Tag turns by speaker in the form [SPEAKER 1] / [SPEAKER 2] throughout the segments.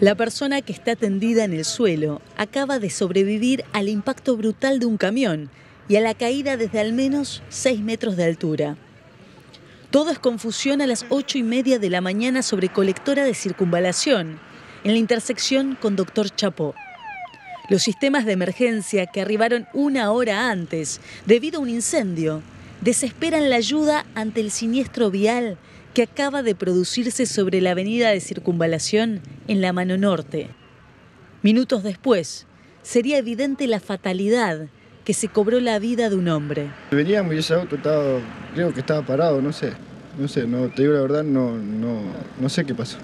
[SPEAKER 1] La persona que está tendida en el suelo acaba de sobrevivir al impacto brutal de un camión y a la caída desde al menos 6 metros de altura. Todo es confusión a las 8:30 de la mañana sobre Colectora de Circunvalación, en la intersección con Dr. Chapó. Los sistemas de emergencia que arribaron 1 hora antes, debido a un incendio, desesperan la ayuda ante el siniestro vial que acaba de producirse sobre la avenida de Circunvalación en la mano norte. Minutos después, sería evidente la fatalidad que se cobró la vida de un hombre.
[SPEAKER 2] Veníamos y ese auto creo que estaba parado, no sé, te digo la verdad, no sé qué pasó.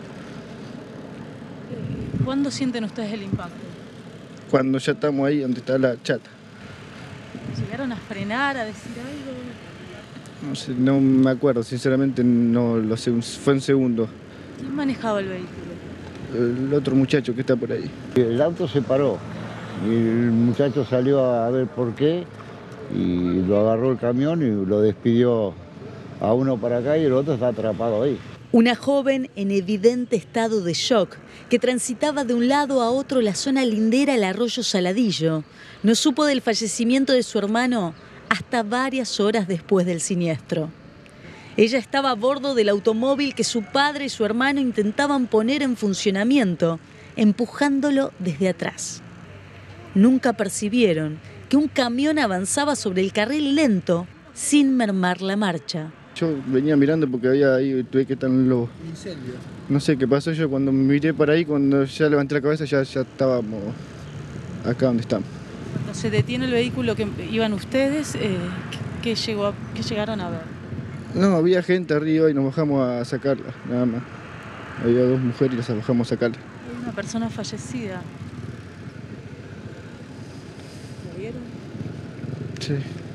[SPEAKER 1] ¿Cuándo sienten ustedes el impacto?
[SPEAKER 2] Cuando ya estamos ahí donde está la chata.
[SPEAKER 1] ¿Llegaron a frenar, a decir algo?
[SPEAKER 2] No sé, no me acuerdo, sinceramente no lo sé, fue un segundo.
[SPEAKER 1] ¿Quién manejaba el vehículo?
[SPEAKER 2] El otro muchacho que está por ahí.
[SPEAKER 3] El auto se paró y el muchacho salió a ver por qué y lo agarró el camión y lo despidió a uno para acá y el otro está atrapado ahí.
[SPEAKER 1] Una joven en evidente estado de shock que transitaba de un lado a otro la zona lindera al arroyo Saladillo no supo del fallecimiento de su hermano hasta varias horas después del siniestro. Ella estaba a bordo del automóvil que su padre y su hermano intentaban poner en funcionamiento, empujándolo desde atrás. Nunca percibieron que un camión avanzaba sobre el carril lento sin mermar la marcha.
[SPEAKER 2] Yo venía mirando porque había ahí, tuve que estar en los incendios. No sé qué pasó, yo cuando miré para ahí, cuando ya levanté la cabeza ya estábamos acá donde estamos.
[SPEAKER 1] Cuando se detiene el vehículo que iban ustedes, ¿qué llegaron a ver?
[SPEAKER 2] No, había gente arriba y nos bajamos a sacarla, nada más. Había 2 mujeres y las bajamos a sacarla.
[SPEAKER 1] Hay una persona fallecida. ¿Lo vieron?
[SPEAKER 2] Sí.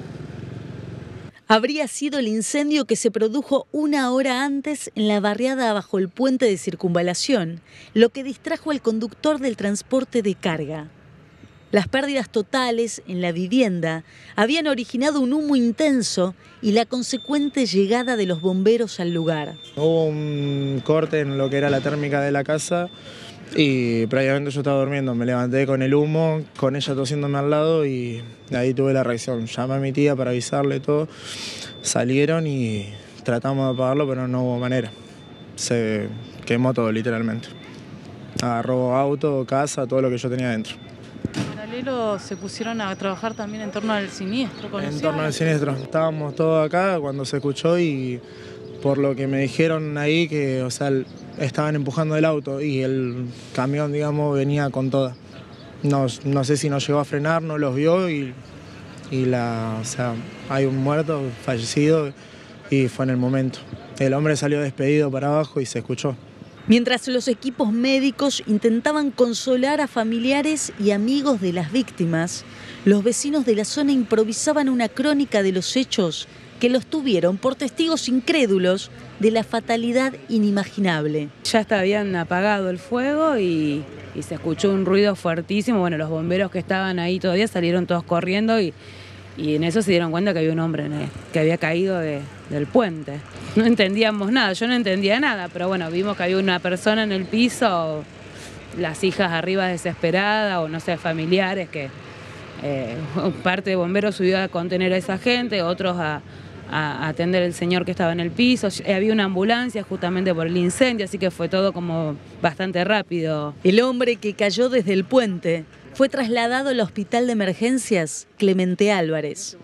[SPEAKER 1] Habría sido el incendio que se produjo 1 hora antes en la barriada bajo el puente de Circunvalación, lo que distrajo al conductor del transporte de carga. Las pérdidas totales en la vivienda habían originado un humo intenso y la consecuente llegada de los bomberos al lugar.
[SPEAKER 4] Hubo un corte en lo que era la térmica de la casa y prácticamente yo estaba durmiendo. Me levanté con el humo, con ella tosiéndome al lado y ahí tuve la reacción. Llamé a mi tía para avisarle todo. Salieron y tratamos de apagarlo, pero no hubo manera. Se quemó todo literalmente. Agarró auto, casa, todo lo que yo tenía dentro.
[SPEAKER 1] En paralelo se pusieron a trabajar también en torno al siniestro.
[SPEAKER 4] En torno al siniestro. Estábamos todos acá cuando se escuchó y por lo que me dijeron ahí que, estaban empujando el auto y el camión, digamos, venía con toda. No sé si nos llegó a frenar, no los vio y hay un muerto, fallecido y fue en el momento. El hombre salió despedido para abajo y se escuchó.
[SPEAKER 1] Mientras los equipos médicos intentaban consolar a familiares y amigos de las víctimas, los vecinos de la zona improvisaban una crónica de los hechos que los tuvieron por testigos incrédulos de la fatalidad inimaginable.
[SPEAKER 5] Ya habían apagado el fuego y se escuchó un ruido fuertísimo. Bueno, los bomberos que estaban ahí todavía salieron todos corriendo y en eso se dieron cuenta que había un hombre que había caído del puente. No entendíamos nada, yo no entendía nada, pero bueno, vimos que había una persona en el piso, las hijas arriba desesperadas o no sé, familiares que parte de bomberos subió a contener a esa gente, otros a atender al señor que estaba en el piso. Había una ambulancia justamente por el incendio, así que fue todo como bastante rápido.
[SPEAKER 1] El hombre que cayó desde el puente fue trasladado al hospital de emergencias Clemente Álvarez.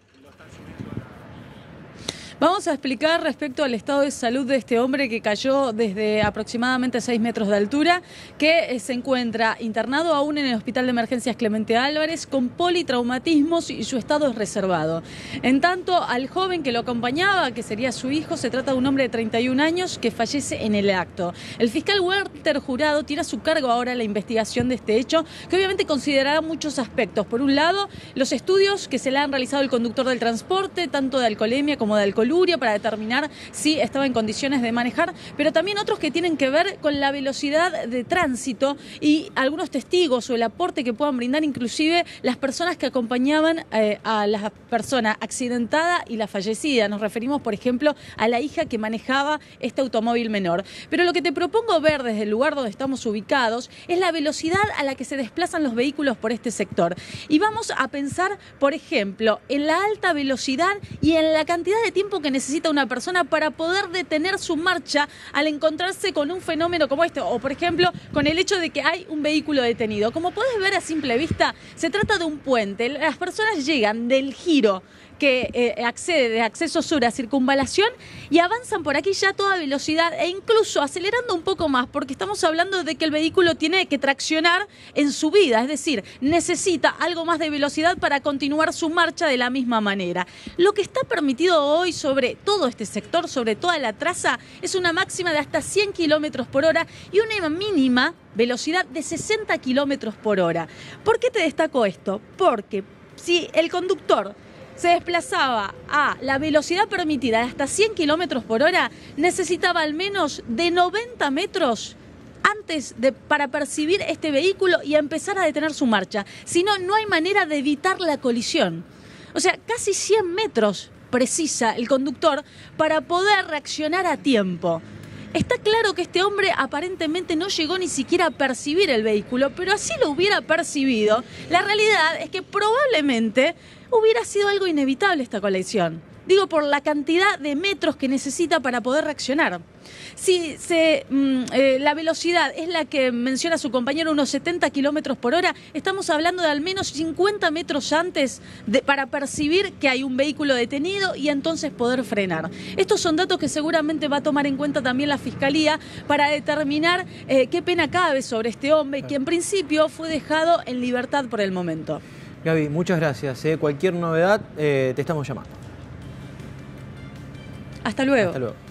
[SPEAKER 1] Vamos a explicar respecto al estado de salud de este hombre que cayó desde aproximadamente 6 metros de altura, que se encuentra internado aún en el Hospital de Emergencias Clemente Álvarez con politraumatismos y su estado es reservado. En tanto, al joven que lo acompañaba, que sería su hijo, se trata de un hombre de 31 años que fallece en el acto. El fiscal Walter Jurado tiene a su cargo ahora la investigación de este hecho, que obviamente considerará muchos aspectos. Por un lado, los estudios que se le han realizado al conductor del transporte, tanto de alcoholemia como de alcoholemia,
[SPEAKER 6] luria para determinar si estaba en condiciones de manejar, pero también otros que tienen que ver con la velocidad de tránsito y algunos testigos o el aporte que puedan brindar inclusive las personas que acompañaban a la persona accidentada y la fallecida. Nos referimos, por ejemplo, a la hija que manejaba este automóvil menor. Pero lo que te propongo ver desde el lugar donde estamos ubicados es la velocidad a la que se desplazan los vehículos por este sector. Y vamos a pensar, por ejemplo, en la alta velocidad y en la cantidad de tiempo que necesita una persona para poder detener su marcha al encontrarse con un fenómeno como este, o por ejemplo, con el hecho de que hay un vehículo detenido. Como podés ver a simple vista, se trata de un puente. Las personas llegan del giro que accede de acceso sur a circunvalación y avanzan por aquí ya a toda velocidad e incluso acelerando un poco más, porque estamos hablando de que el vehículo tiene que traccionar en subida, es decir, necesita algo más de velocidad para continuar su marcha de la misma manera. Lo que está permitido hoy sobre todo este sector, sobre toda la traza, es una máxima de hasta 100 kilómetros por hora y una mínima velocidad de 60 kilómetros por hora. ¿Por qué te destaco esto? Porque si el conductor se desplazaba a la velocidad permitida de hasta 100 kilómetros por hora, necesitaba al menos de 90 metros para percibir este vehículo y empezar a detener su marcha. Si no, no hay manera de evitar la colisión. O sea, casi 100 metros precisa el conductor para poder reaccionar a tiempo. Está claro que este hombre aparentemente no llegó ni siquiera a percibir el vehículo, pero así lo hubiera percibido. La realidad es que probablemente hubiera sido algo inevitable esta colisión. Digo, por la cantidad de metros que necesita para poder reaccionar. Si la velocidad es la que menciona su compañero, unos 70 kilómetros por hora, estamos hablando de al menos 50 metros antes para percibir que hay un vehículo detenido y entonces poder frenar. Estos son datos que seguramente va a tomar en cuenta también la Fiscalía para determinar qué pena cabe sobre este hombre, que en principio fue dejado en libertad por el momento.
[SPEAKER 7] Gaby, muchas gracias. Cualquier novedad, te estamos llamando.
[SPEAKER 6] Hasta luego.
[SPEAKER 7] Hasta luego.